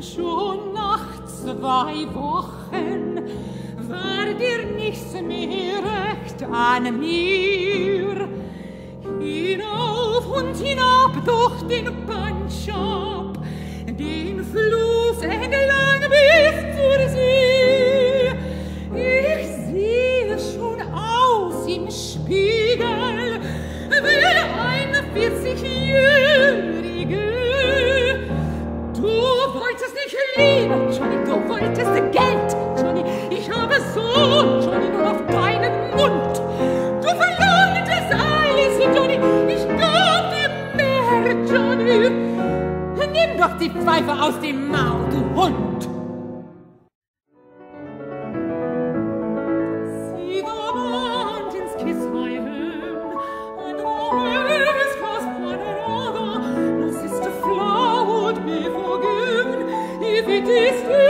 schon nach 2 Wochen war dir nichts mehr recht an mir. Hinauf und hinab durch den Bandschab, den Fluss entlang bis zur See. Ich sehe schon aus im Spiegel, will eine 40-Jährige. Du wolltest nicht lieben, Johnny, du wolltest Geld, Johnny. Ich habe so, Johnny, nur auf deinen Mund. Du verlangtest alles, Johnny, ich gab dir mehr, Johnny. Nimm doch die Pfeife aus dem Maul, du Hund. See the mountains kiss my hand, and the waves cross one another. No sister flower would be forgiven if it is